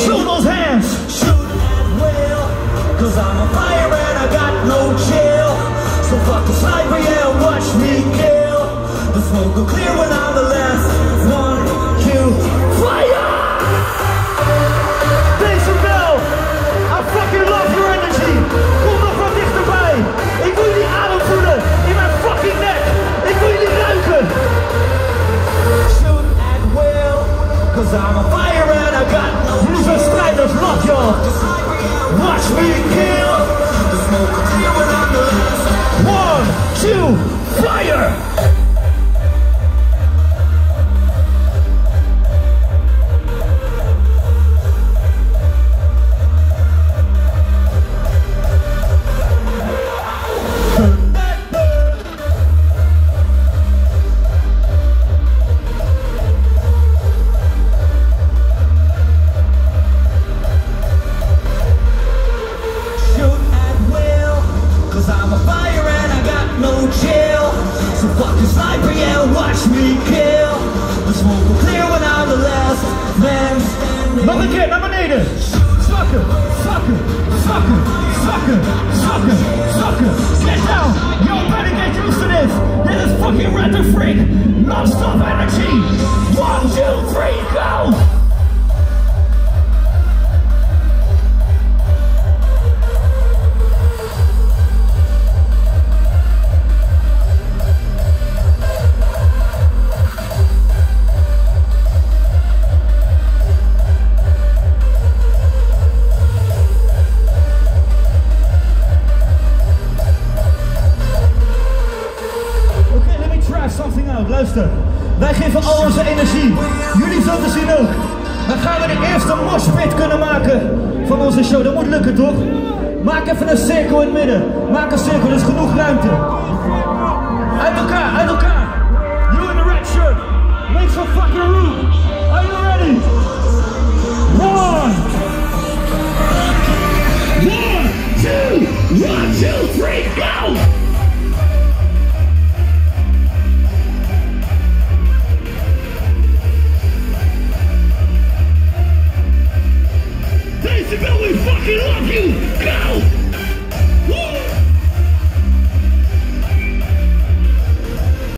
Show those hands. Shoot at will, cause I'm a fire and I got no chill. So fuck the sniper, yeah, watch me kill. The smoke will clear when I'm the last. 1, 2, fire! Decibel, I fucking love your energy. Kom nog wat dichterbij. Ik wil jullie adem voelen in mijn fucking nek. Ik wil jullie ruiken. Shoot at will, cause I'm a fire and I got no chill. Lieve strijders, love y'all. Watch me kill. The smoke will clear when I'm the last. 1, 2, fire! Nog een keer naar beneden. Zakken, zakken, zakken, zakken, zakken, zakken. Get down. Yo, better get used to this. This is fucking Red the Freak. Non-stop energy. 1, 2, 3, go. Something out. Luister, wij geven al onze energie. Jullie zo te zien ook. Dan gaan we de eerste moshpit kunnen maken van onze show. Dat moet lukken, toch? Maak even een cirkel in het midden. Maak een cirkel, er is genoeg ruimte. Uit elkaar, uit elkaar. You in the red shirt. Make some fucking room. Are you ready? 1, 2, 3, go! Decibel, we fucking love you! Go!